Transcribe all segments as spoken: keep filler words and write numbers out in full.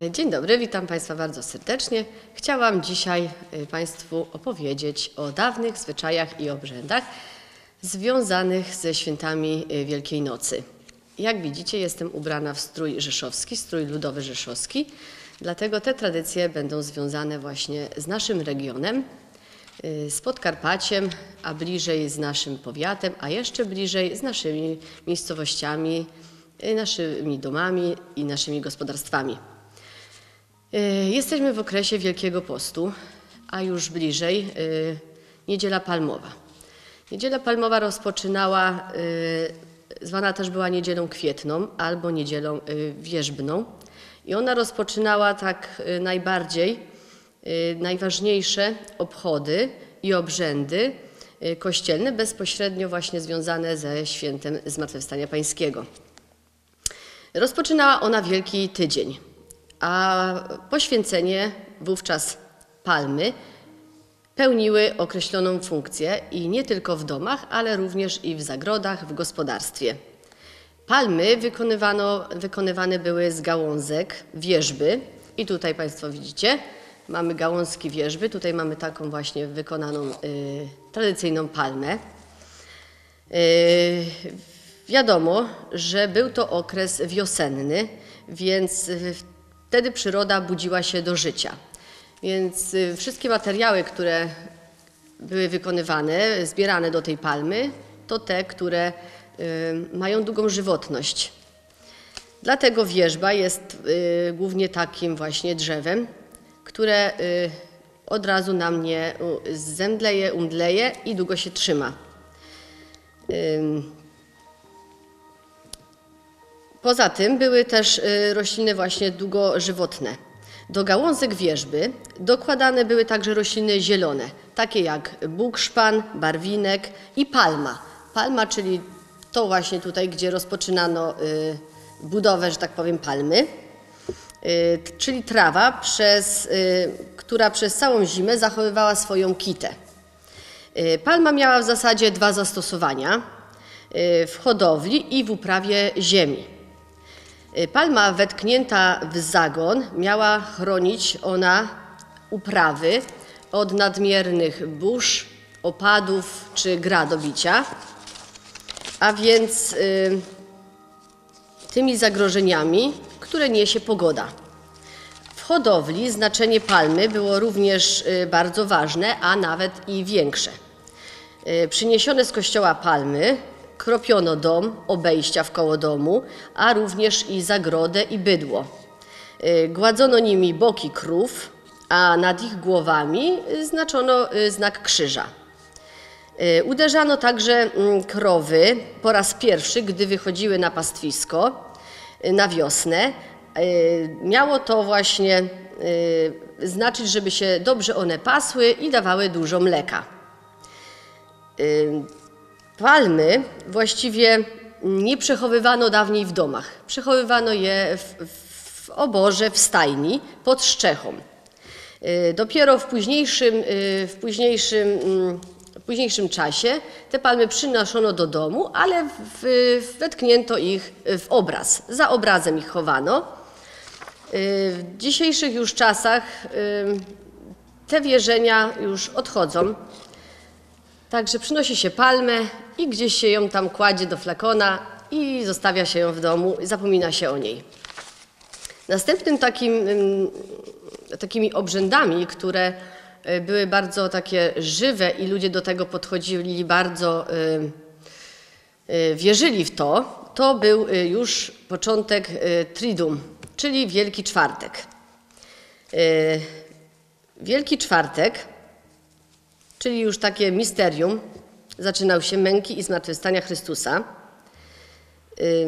Dzień dobry, witam Państwa bardzo serdecznie. Chciałam dzisiaj Państwu opowiedzieć o dawnych zwyczajach i obrzędach związanych ze świętami Wielkiej Nocy. Jak widzicie, jestem ubrana w strój rzeszowski, strój ludowy rzeszowski, dlatego te tradycje będą związane właśnie z naszym regionem, z Podkarpaciem, a bliżej z naszym powiatem, a jeszcze bliżej z naszymi miejscowościami, naszymi domami i naszymi gospodarstwami. Jesteśmy w okresie Wielkiego Postu, a już bliżej Niedziela Palmowa. Niedziela Palmowa rozpoczynała, zwana też była Niedzielą Kwietną albo Niedzielą Wierzbną, i ona rozpoczynała tak najbardziej najważniejsze obchody i obrzędy kościelne, bezpośrednio właśnie związane ze świętem Zmartwychwstania Pańskiego. Rozpoczynała ona Wielki Tydzień, a poświęcenie, wówczas palmy, pełniły określoną funkcję i nie tylko w domach, ale również i w zagrodach, w gospodarstwie. Palmy wykonywano, wykonywane były z gałązek wierzby i tutaj Państwo widzicie, mamy gałązki wierzby, tutaj mamy taką właśnie wykonaną y, tradycyjną palmę. Y, wiadomo, że był to okres wiosenny, więc wtedy przyroda budziła się do życia. Więc y, wszystkie materiały, które były wykonywane, zbierane do tej palmy, to te, które y, mają długą żywotność. Dlatego wierzba jest y, głównie takim właśnie drzewem, które y, od razu nam nie zemdleje, umdleje i długo się trzyma. Y, poza tym były też y, rośliny właśnie długożywotne. Do gałązek wierzby dokładane były także rośliny zielone, takie jak bukszpan, barwinek i palma. Palma, czyli to właśnie tutaj, gdzie rozpoczynano y, budowę, że tak powiem, palmy. Y, czyli trawa, przez, y, która przez całą zimę zachowywała swoją kitę. Y, palma miała w zasadzie dwa zastosowania, y, w hodowli i w uprawie ziemi. Y, palma wetknięta w zagon miała chronić ona uprawy od nadmiernych burz, opadów czy gradobicia, a więc y, tymi zagrożeniami, które niesie pogoda. W hodowli znaczenie palmy było również bardzo ważne, a nawet i większe. Przyniesione z kościoła palmy kropiono dom, obejścia wkoło domu, a również i zagrodę i bydło. Gładzono nimi boki krów, a nad ich głowami znaczono znak krzyża. Uderzano także krowy po raz pierwszy, gdy wychodziły na pastwisko na wiosnę. Miało to właśnie znaczyć, żeby się dobrze one pasły i dawały dużo mleka. Palmy właściwie nie przechowywano dawniej w domach. Przechowywano je w, w oborze, w stajni, pod strzechą. Dopiero w późniejszym, w późniejszym W późniejszym czasie te palmy przynoszono do domu, ale w, wetknięto ich w obraz. Za obrazem ich chowano. W dzisiejszych już czasach te wierzenia już odchodzą. Także przynosi się palmę i gdzieś się ją tam kładzie do flakona i zostawia się ją w domu i zapomina się o niej. Następnym takim, takimi obrzędami, które były bardzo takie żywe i ludzie do tego podchodzili bardzo, y, y, wierzyli w to, to był już początek y, Triduum, czyli Wielki Czwartek. Y, Wielki Czwartek, czyli już takie misterium, zaczynał się męki i zmartwychwstania Chrystusa. Y,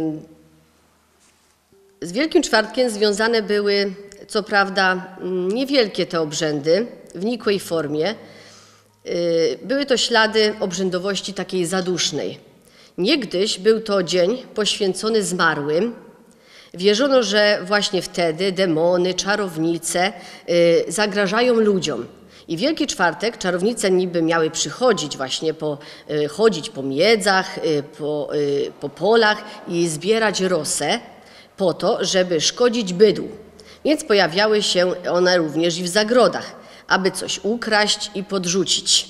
z Wielkim Czwartkiem związane były, co prawda, niewielkie te obrzędy, w nikłej formie. Były to ślady obrzędowości takiej zadusznej. Niegdyś był to dzień poświęcony zmarłym. Wierzono, że właśnie wtedy demony, czarownice zagrażają ludziom. I Wielki Czwartek czarownice niby miały przychodzić właśnie, po, chodzić po miedzach, po, po polach i zbierać rosę po to, żeby szkodzić bydłu. więc pojawiały się one również i w zagrodach, aby coś ukraść i podrzucić.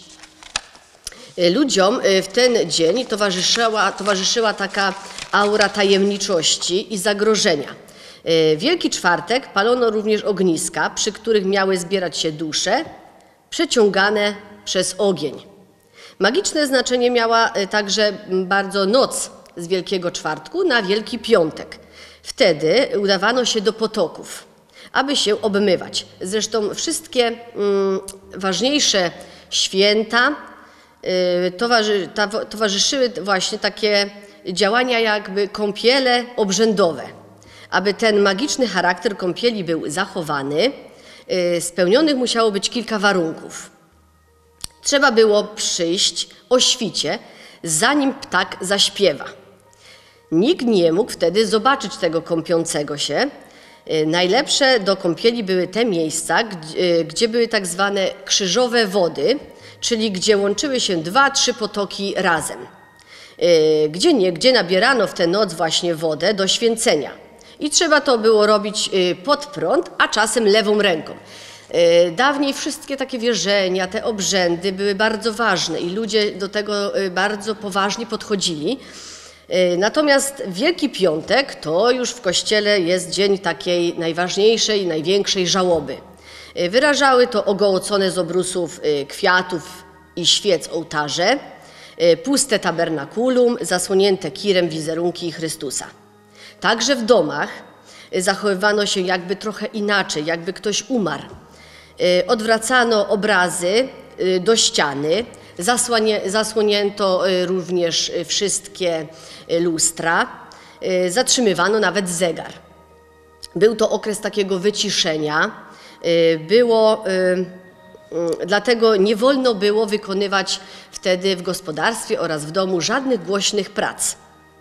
Ludziom w ten dzień towarzyszyła, towarzyszyła taka aura tajemniczości i zagrożenia. Wielki Czwartek palono również ogniska, przy których miały zbierać się dusze, przeciągane przez ogień. Magiczne znaczenie miała także bardzo noc z Wielkiego Czwartku na Wielki Piątek. Wtedy udawano się do potoków, aby się obmywać. Zresztą wszystkie mm, ważniejsze święta y, towarzy, ta, towarzyszyły właśnie takie działania jakby kąpiele obrzędowe. Aby ten magiczny charakter kąpieli był zachowany, y, spełnionych musiało być kilka warunków. Trzeba było przyjść o świcie, zanim ptak zaśpiewa. Nikt nie mógł wtedy zobaczyć tego kąpiącego się. Najlepsze do kąpieli były te miejsca, gdzie były tak zwane krzyżowe wody, czyli gdzie łączyły się dwa, trzy potoki razem. Gdzie nie, gdzie nabierano w tę noc właśnie wodę do święcenia. I trzeba to było robić pod prąd, a czasem lewą ręką. Dawniej wszystkie takie wierzenia, te obrzędy były bardzo ważne i ludzie do tego bardzo poważnie podchodzili. Natomiast Wielki Piątek to już w Kościele jest dzień takiej najważniejszej, największej żałoby. Wyrażały to ogołocone z obrusów kwiatów i świec ołtarze, puste tabernakulum, zasłonięte kirem wizerunki Chrystusa. Także w domach zachowywano się jakby trochę inaczej, jakby ktoś umarł. Odwracano obrazy do ściany, zasłonięto również wszystkie lustra, zatrzymywano nawet zegar. Był to okres takiego wyciszenia, było, dlatego nie wolno było wykonywać wtedy w gospodarstwie oraz w domu żadnych głośnych prac.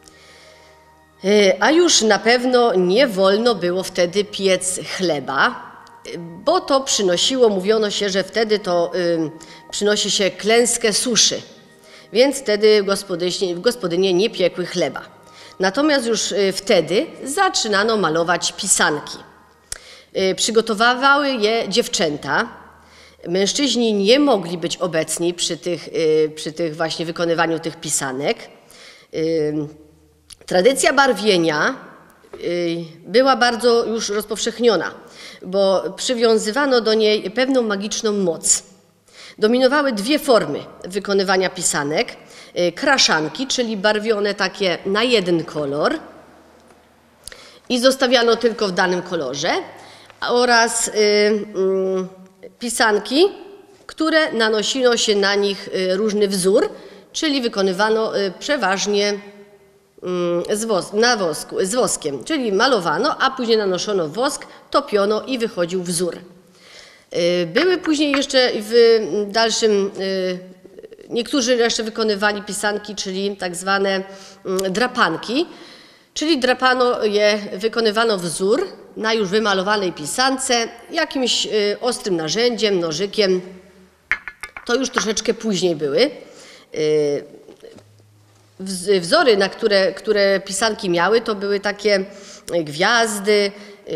A już na pewno nie wolno było wtedy piec chleba, bo to przynosiło, mówiono się, że wtedy to y, przynosi się klęskę suszy, więc wtedy gospodynie, gospodynie nie piekły chleba. Natomiast już y, wtedy zaczynano malować pisanki. Y, przygotowywały je dziewczęta. Mężczyźni nie mogli być obecni przy tych, y, przy tych właśnie wykonywaniu tych pisanek. Y, tradycja barwienia y, była bardzo już rozpowszechniona, bo przywiązywano do niej pewną magiczną moc. Dominowały dwie formy wykonywania pisanek. Kraszanki, czyli barwione takie na jeden kolor i zostawiano tylko w danym kolorze, oraz y, y, pisanki, które nanosino się na nich różny wzór, czyli wykonywano y, przeważnie Z, wos na wosku, z woskiem, czyli malowano, a później nanoszono wosk, topiono i wychodził wzór. Były później jeszcze w dalszym, niektórzy jeszcze wykonywali pisanki, czyli tak zwane drapanki, czyli drapano je, wykonywano wzór na już wymalowanej pisance jakimś ostrym narzędziem, nożykiem. To już troszeczkę później były. Wzory, na które, które pisanki miały, to były takie gwiazdy,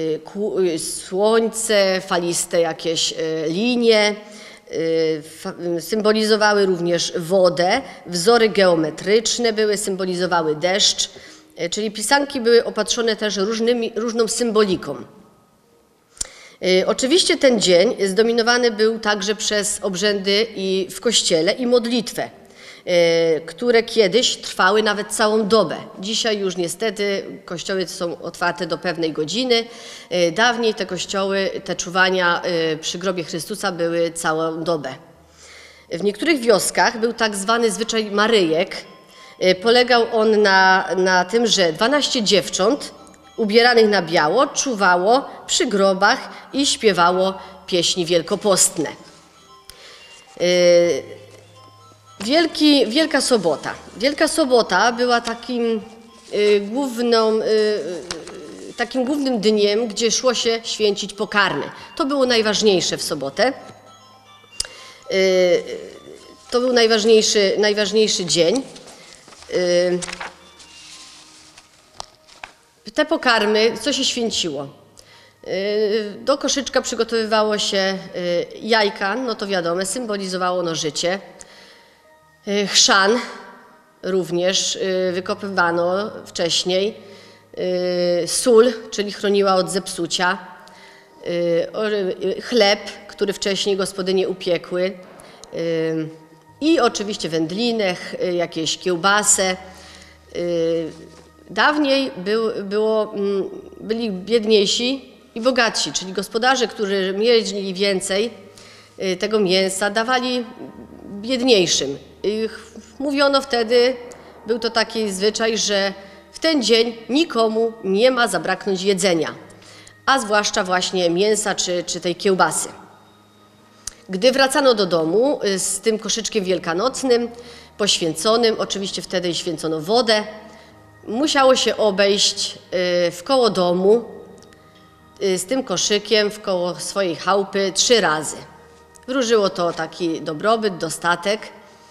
słońce, faliste jakieś linie, symbolizowały również wodę, wzory geometryczne były, symbolizowały deszcz, czyli pisanki były opatrzone też różnymi, różną symboliką. Oczywiście ten dzień zdominowany był także przez obrzędy i w kościele i modlitwę, które kiedyś trwały nawet całą dobę. Dzisiaj już niestety kościoły są otwarte do pewnej godziny. Dawniej te kościoły, te czuwania przy grobie Chrystusa były całą dobę. W niektórych wioskach był tak zwany zwyczaj Maryjek. Polegał on na, na tym, że dwanaście dziewcząt ubieranych na biało czuwało przy grobach i śpiewało pieśni wielkopostne. Wielki, Wielka Sobota. Wielka Sobota była takim, y, główną, y, takim głównym dniem, gdzie szło się święcić pokarmy. To było najważniejsze w sobotę. Y, to był najważniejszy, najważniejszy dzień. Y, te pokarmy, co się święciło? Do koszyczka przygotowywało się jajka, no to wiadomo, symbolizowało no życie. Chrzan również wykopywano wcześniej. Sól, czyli chroniła od zepsucia. Chleb, który wcześniej gospodynie upiekły. I oczywiście wędlinę, jakieś kiełbasę. Dawniej był, było, byli biedniejsi i bogatsi, czyli gospodarze, którzy mieli więcej tego mięsa, dawali biedniejszym. Mówiono wtedy, był to taki zwyczaj, że w ten dzień nikomu nie ma zabraknąć jedzenia, a zwłaszcza właśnie mięsa czy, czy tej kiełbasy. Gdy wracano do domu z tym koszyczkiem wielkanocnym, poświęconym, oczywiście wtedy święcono wodę, musiało się obejść w koło domu z tym koszykiem, w koło swojej chałupy trzy razy. Wróżyło to taki dobrobyt, dostatek.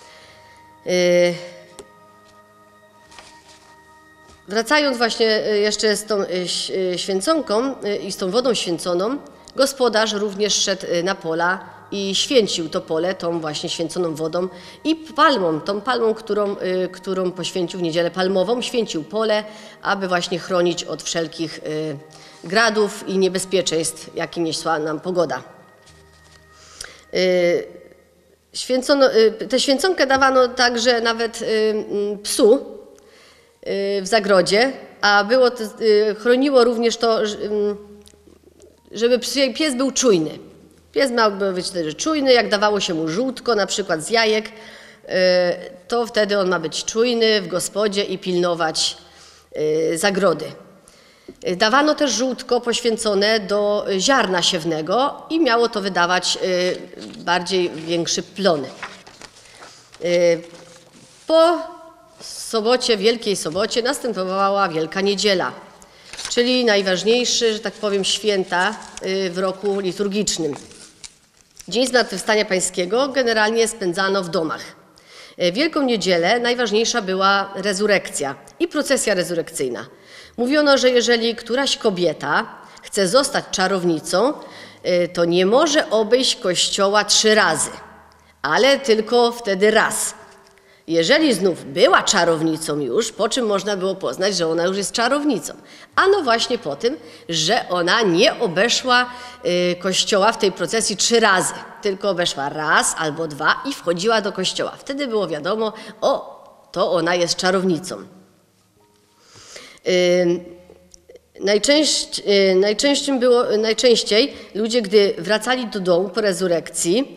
Wracając właśnie jeszcze z tą święconką i z tą wodą święconą, gospodarz również szedł na pola i święcił to pole tą właśnie święconą wodą i palmą, tą palmą, którą, którą poświęcił w niedzielę palmową, święcił pole, aby właśnie chronić od wszelkich gradów i niebezpieczeństw, jakie niosła nam pogoda. Święcono, tę święconkę dawano także nawet psu w zagrodzie, a było to, chroniło również to, żeby pies był czujny. Pies miał być wtedy czujny, jak dawało się mu żółtko, na przykład z jajek, to wtedy on ma być czujny w gospodzie i pilnować zagrody. Dawano też żółtko poświęcone do ziarna siewnego i miało to wydawać bardziej większy plon. Po sobocie, Wielkiej Sobocie następowała Wielka Niedziela, czyli najważniejszy, że tak powiem, święta w roku liturgicznym. Dzień Zmartwychwstania Pańskiego generalnie spędzano w domach. W Wielką Niedzielę najważniejsza była rezurekcja i procesja rezurekcyjna. Mówiono, że jeżeli któraś kobieta chce zostać czarownicą, to nie może obejść kościoła trzy razy, ale tylko wtedy raz. Jeżeli znów była czarownicą już, po czym można było poznać, że ona już jest czarownicą? Ano właśnie po tym, że ona nie obeszła kościoła w tej procesji trzy razy, tylko obeszła raz albo dwa i wchodziła do kościoła. Wtedy było wiadomo, o, to ona jest czarownicą. Najczęściej, najczęściej, było, najczęściej ludzie, gdy wracali do domu po rezurekcji,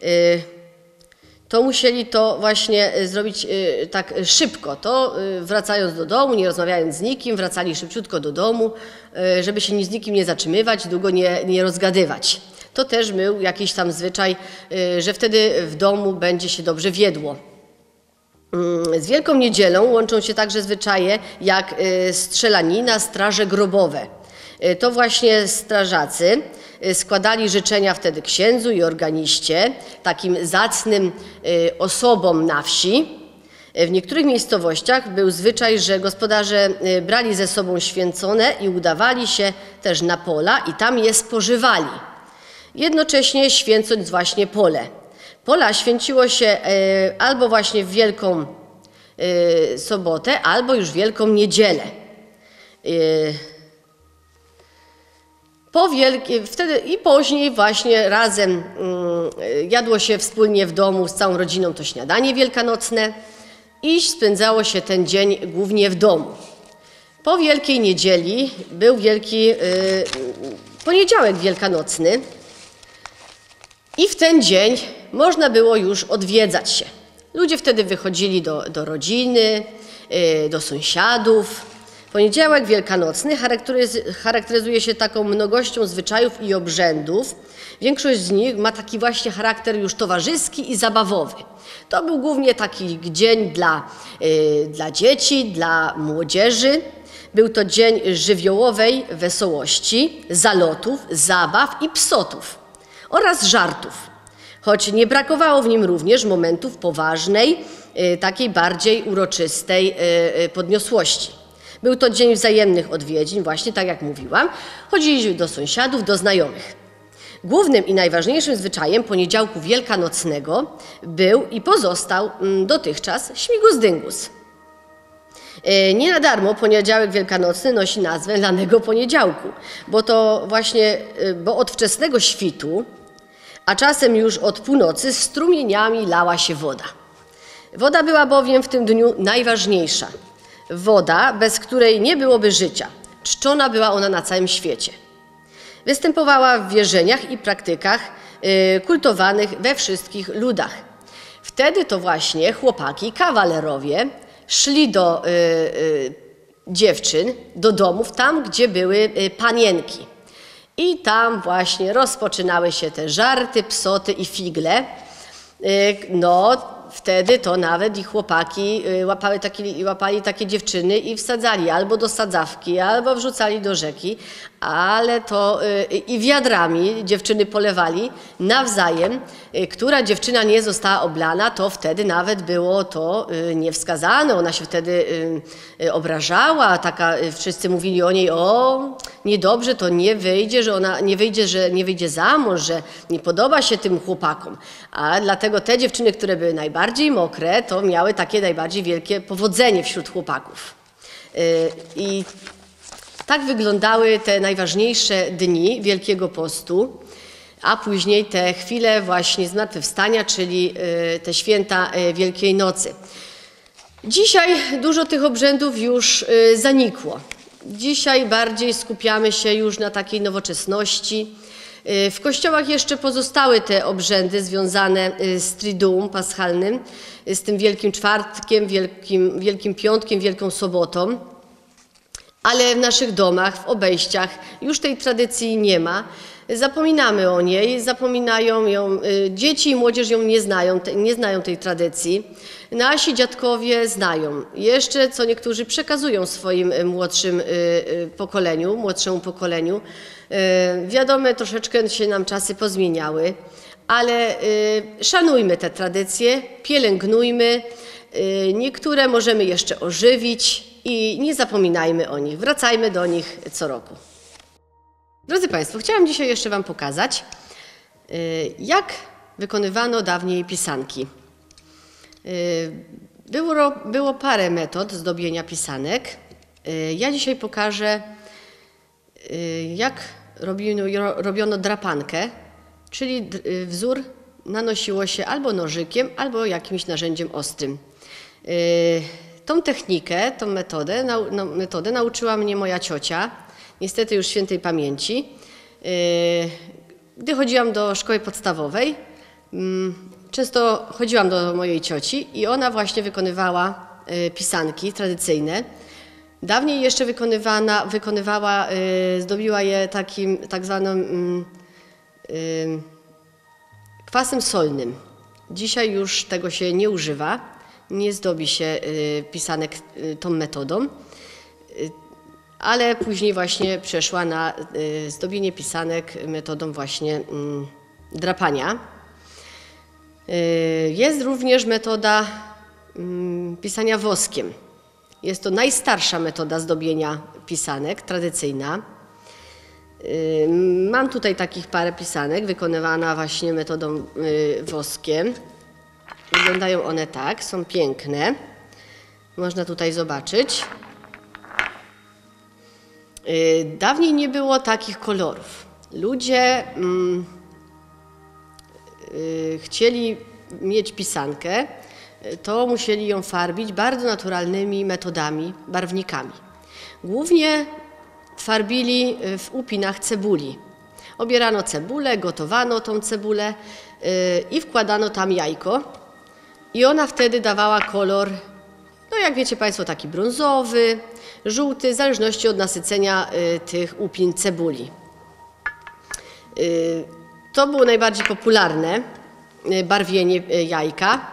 to musieli to właśnie zrobić tak szybko. To wracając do domu, nie rozmawiając z nikim, wracali szybciutko do domu, żeby się z nikim nie zatrzymywać, długo nie, nie rozgadywać. To też był jakiś tam zwyczaj, że wtedy w domu będzie się dobrze wiedło. Z Wielką Niedzielą łączą się także zwyczaje jak strzelanina, straże grobowe. To właśnie strażacy składali życzenia wtedy księdzu i organiście, takim zacnym osobom na wsi. W niektórych miejscowościach był zwyczaj, że gospodarze brali ze sobą święcone i udawali się też na pola i tam je spożywali, jednocześnie święcąc właśnie pole. Pola święciło się albo właśnie w Wielką Sobotę, albo już Wielką Niedzielę. Po wielkie, wtedy i później właśnie razem jadło się wspólnie w domu z całą rodziną to śniadanie wielkanocne i spędzało się ten dzień głównie w domu. Po Wielkiej Niedzieli był wielki poniedziałek wielkanocny i w ten dzień można było już odwiedzać się. Ludzie wtedy wychodzili do, do rodziny, do sąsiadów. Poniedziałek wielkanocny charakteryzuje się taką mnogością zwyczajów i obrzędów. Większość z nich ma taki właśnie charakter już towarzyski i zabawowy. To był głównie taki dzień dla, dla dzieci, dla młodzieży. Był to dzień żywiołowej wesołości, zalotów, zabaw i psotów oraz żartów. Choć nie brakowało w nim również momentów poważnej, takiej bardziej uroczystej podniosłości. Był to dzień wzajemnych odwiedzin, właśnie tak jak mówiłam. Chodziliśmy do sąsiadów, do znajomych. Głównym i najważniejszym zwyczajem poniedziałku wielkanocnego był i pozostał dotychczas śmigus dyngus. Nie na darmo poniedziałek wielkanocny nosi nazwę lanego poniedziałku, bo to właśnie, bo od wczesnego świtu, a czasem już od północy strumieniami lała się woda. Woda była bowiem w tym dniu najważniejsza. Woda, bez której nie byłoby życia. Czczona była ona na całym świecie. Występowała w wierzeniach i praktykach kultowanych we wszystkich ludach. Wtedy to właśnie chłopaki, kawalerowie, szli do y, y, dziewczyn, do domów, tam gdzie były y, panienki. I tam właśnie rozpoczynały się te żarty, psoty i figle. Y, no, wtedy to nawet i chłopaki y, łapały taki, łapali takie dziewczyny i wsadzali albo do sadzawki, albo wrzucali do rzeki, ale to y, i wiadrami dziewczyny polewali nawzajem. Y, która dziewczyna nie została oblana, to wtedy nawet było to y, niewskazane. Ona się wtedy y, y, obrażała, taka, y, wszyscy mówili o niej, o niedobrze, to nie wyjdzie, że ona nie wyjdzie, że nie wyjdzie za mąż, że nie podoba się tym chłopakom. A dlatego te dziewczyny, które były najbardziej mokre, to miały takie najbardziej wielkie powodzenie wśród chłopaków. Y, I tak wyglądały te najważniejsze dni Wielkiego Postu, a później te chwile właśnie zmartwychwstania, czyli te święta Wielkiej Nocy. Dzisiaj dużo tych obrzędów już zanikło. Dzisiaj bardziej skupiamy się już na takiej nowoczesności. W kościołach jeszcze pozostały te obrzędy związane z Triduum Paschalnym, z tym Wielkim Czwartkiem, Wielkim, Wielkim Piątkiem, Wielką Sobotą. Ale w naszych domach, w obejściach już tej tradycji nie ma. Zapominamy o niej, zapominają ją, dzieci i młodzież ją nie znają, nie znają tej tradycji. Nasi dziadkowie znają. Jeszcze co niektórzy przekazują swoim młodszym pokoleniu, młodszemu pokoleniu. Wiadomo, troszeczkę się nam czasy pozmieniały, ale szanujmy te tradycje, pielęgnujmy. Niektóre możemy jeszcze ożywić i nie zapominajmy o nich. Wracajmy do nich co roku. Drodzy Państwo, chciałam dzisiaj jeszcze Wam pokazać, jak wykonywano dawniej pisanki. Było, było parę metod zdobienia pisanek. Ja dzisiaj pokażę, jak robiono, robiono drapankę, czyli wzór nanosiło się albo nożykiem, albo jakimś narzędziem ostrym. Tą technikę, tą metodę, nau, no, metodę nauczyła mnie moja ciocia, niestety już świętej pamięci. Gdy chodziłam do szkoły podstawowej, często chodziłam do mojej cioci i ona właśnie wykonywała pisanki tradycyjne. Dawniej jeszcze wykonywana, wykonywała, zdobiła je takim tak zwanym kwasem solnym. Dzisiaj już tego się nie używa. Nie zdobi się pisanek tą metodą, ale później właśnie przeszła na zdobienie pisanek metodą właśnie drapania. Jest również metoda pisania woskiem. Jest to najstarsza metoda zdobienia pisanek, tradycyjna. Mam tutaj takich parę pisanek wykonywana właśnie metodą woskiem. Wyglądają one tak, są piękne. Można tutaj zobaczyć. Dawniej nie było takich kolorów. Ludzie mm, y, chcieli mieć pisankę, to musieli ją farbić bardzo naturalnymi metodami, barwnikami. Głównie farbili w upinach cebuli. Obierano cebulę, gotowano tą cebulę y, i wkładano tam jajko. I ona wtedy dawała kolor, no jak wiecie Państwo, taki brązowy, żółty, w zależności od nasycenia y, tych upin cebuli. Y, to było najbardziej popularne y, barwienie y, jajka.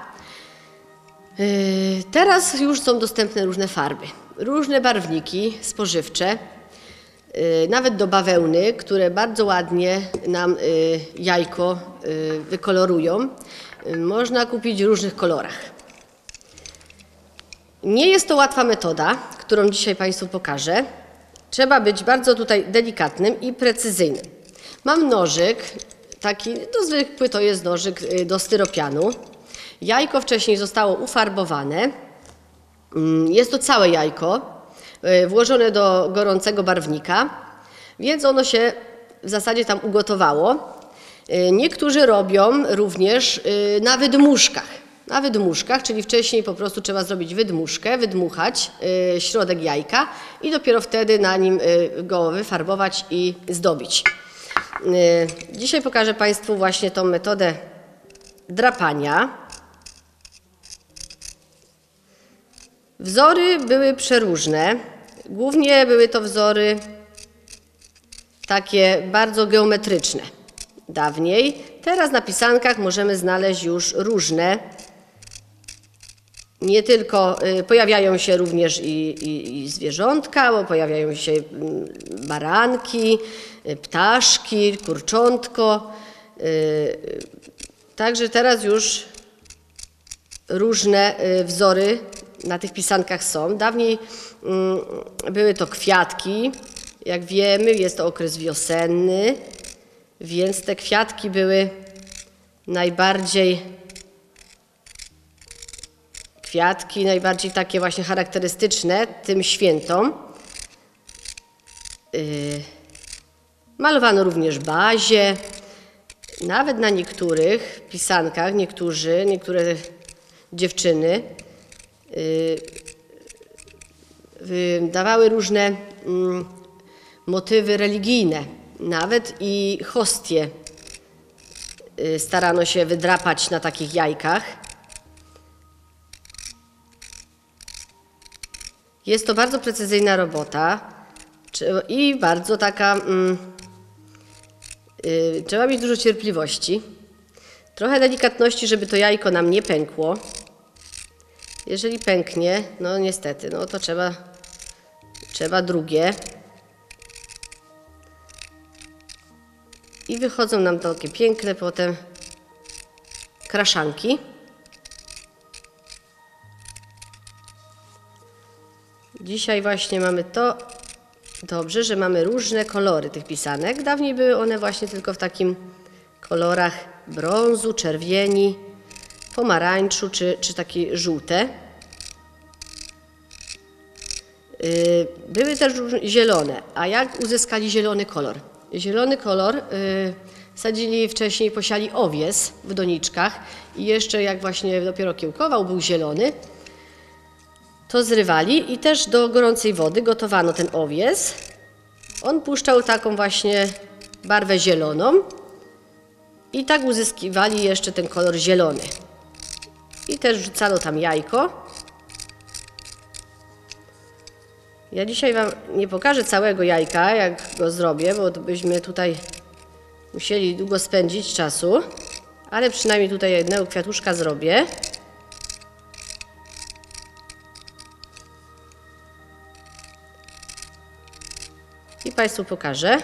Y, teraz już są dostępne różne farby, różne barwniki spożywcze, y, nawet do bawełny, które bardzo ładnie nam y, jajko y, wykolorują. Można kupić w różnych kolorach. Nie jest to łatwa metoda, którą dzisiaj Państwu pokażę. Trzeba być bardzo tutaj delikatnym i precyzyjnym. Mam nożyk, taki no zwykły, to jest nożyk do styropianu. Jajko wcześniej zostało ufarbowane. Jest to całe jajko, włożone do gorącego barwnika, więc ono się w zasadzie tam ugotowało. Niektórzy robią również na wydmuszkach. Na wydmuszkach, czyli wcześniej po prostu trzeba zrobić wydmuszkę, wydmuchać środek jajka i dopiero wtedy na nim go wyfarbować i zdobić. Dzisiaj pokażę Państwu właśnie tą metodę drapania. Wzory były przeróżne. Głównie były to wzory takie bardzo geometryczne dawniej. Teraz na pisankach możemy znaleźć już różne. Nie tylko y, pojawiają się również i, i, i zwierzątka, bo pojawiają się y, baranki, y, ptaszki, kurczątko. Y, także teraz już różne y, wzory na tych pisankach są. Dawniej y, były to kwiatki. Jak wiemy, jest to okres wiosenny, więc te kwiatki były najbardziej kwiatki, najbardziej takie właśnie charakterystyczne tym świętom. Yy, malowano również bazie. Nawet na niektórych pisankach, niektórzy, niektóre dziewczyny yy, dawały różne yy, motywy religijne. Nawet i hostie yy, starano się wydrapać na takich jajkach. Jest to bardzo precyzyjna robota i bardzo taka, mm, yy, trzeba mieć dużo cierpliwości, trochę delikatności, żeby to jajko nam nie pękło. Jeżeli pęknie, no niestety, no to trzeba, trzeba drugie. I wychodzą nam takie piękne potem kraszanki. Dzisiaj właśnie mamy to dobrze, że mamy różne kolory tych pisanek. Dawniej były one właśnie tylko w takim kolorach brązu, czerwieni, pomarańczu czy, czy takie żółte. Yy, były też zielone. A jak uzyskali zielony kolor? Zielony kolor yy, sadzili wcześniej, posiali owies w doniczkach i jeszcze jak właśnie dopiero kiełkował, był zielony, to zrywali i też do gorącej wody gotowano ten owies. On puszczał taką właśnie barwę zieloną i tak uzyskiwali jeszcze ten kolor zielony. I też wrzucano tam jajko. Ja dzisiaj Wam nie pokażę całego jajka, jak go zrobię, bo byśmy tutaj musieli długo spędzić czasu, ale przynajmniej tutaj jednego kwiatuszka zrobię. I Państwu pokażę.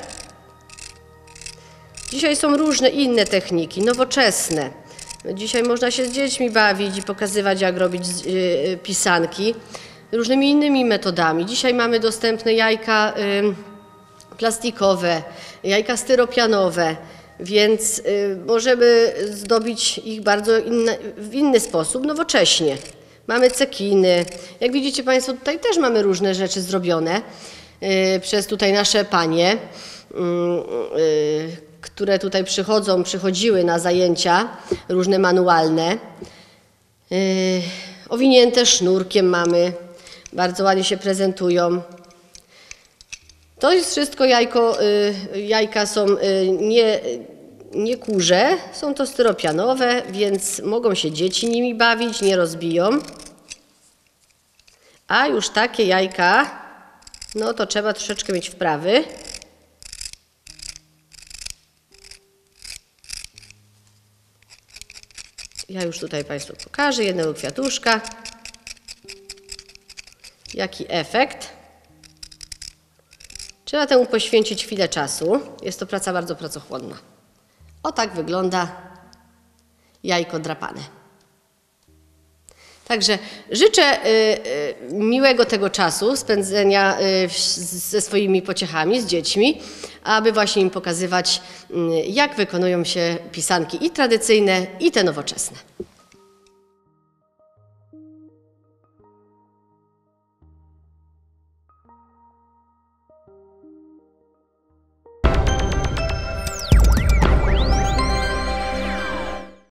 Dzisiaj są różne inne techniki, nowoczesne. Dzisiaj można się z dziećmi bawić i pokazywać, jak robić yy, pisanki różnymi innymi metodami. Dzisiaj mamy dostępne jajka yy, plastikowe, jajka styropianowe, więc yy, możemy zdobić ich bardzo inne, w inny sposób, nowocześnie. Mamy cekiny. Jak widzicie Państwo, tutaj też mamy różne rzeczy zrobione yy, przez tutaj nasze panie, yy, yy, które tutaj przychodzą, przychodziły na zajęcia różne manualne. Yy, owinięte sznurkiem mamy, bardzo ładnie się prezentują. To jest wszystko jajko, yy, jajka są yy, nie, nie kurze, są to styropianowe, więc mogą się dzieci nimi bawić, nie rozbiją. A już takie jajka, no to trzeba troszeczkę mieć wprawy. Ja już tutaj Państwu pokażę jednego kwiatuszka. Jaki efekt. Trzeba temu poświęcić chwilę czasu. Jest to praca bardzo pracochłonna. O tak wygląda jajko drapane. Także życzę y, y, miłego tego czasu, spędzenia y, w, ze swoimi pociechami, z dziećmi, aby właśnie im pokazywać, y, jak wykonują się pisanki i tradycyjne, i te nowoczesne.